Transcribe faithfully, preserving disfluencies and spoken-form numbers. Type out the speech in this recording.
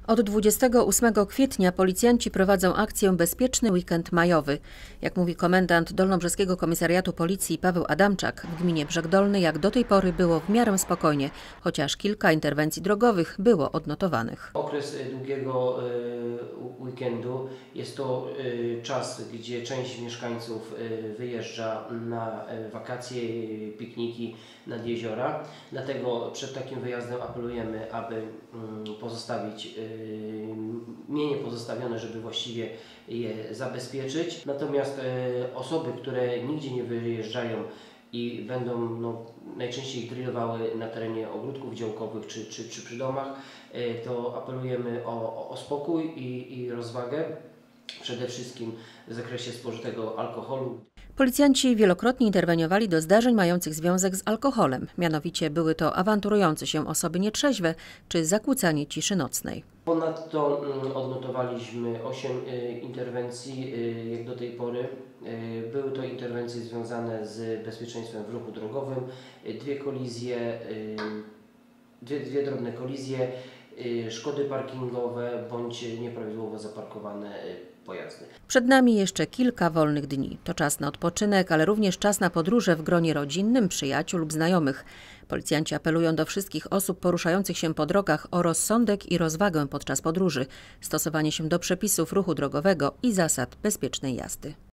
Od dwudziestego ósmego kwietnia policjanci prowadzą akcję Bezpieczny Weekend Majowy. Jak mówi komendant Dolnobrzeskiego Komisariatu Policji Paweł Adamczak, w gminie Brzeg Dolny jak do tej pory było w miarę spokojnie, chociaż kilka interwencji drogowych było odnotowanych. Okres długiego weekendu jest to czas, gdzie część mieszkańców wyjeżdża na wakacje, pikniki nad jeziora. Dlatego przed takim wyjazdem apelujemy, aby pozostawić mienie pozostawione, żeby właściwie je zabezpieczyć. Natomiast osoby, które nigdzie nie wyjeżdżają i będą no, najczęściej grillowały na terenie ogródków działkowych czy, czy, czy przy domach, to apelujemy o, o spokój i, i rozwagę, przede wszystkim w zakresie spożytego alkoholu. Policjanci wielokrotnie interweniowali do zdarzeń mających związek z alkoholem. Mianowicie były to awanturujące się osoby nietrzeźwe czy zakłócanie ciszy nocnej. Ponadto odnotowaliśmy osiem interwencji jak do tej pory. Były to interwencje związane z bezpieczeństwem w ruchu drogowym, dwie kolizje, dwie, dwie drobne kolizje, szkody parkingowe bądź nieprawidłowo zaparkowane pojazdy. Przed nami jeszcze kilka wolnych dni. To czas na odpoczynek, ale również czas na podróże w gronie rodzinnym, przyjaciół lub znajomych. Policjanci apelują do wszystkich osób poruszających się po drogach o rozsądek i rozwagę podczas podróży, stosowanie się do przepisów ruchu drogowego i zasad bezpiecznej jazdy.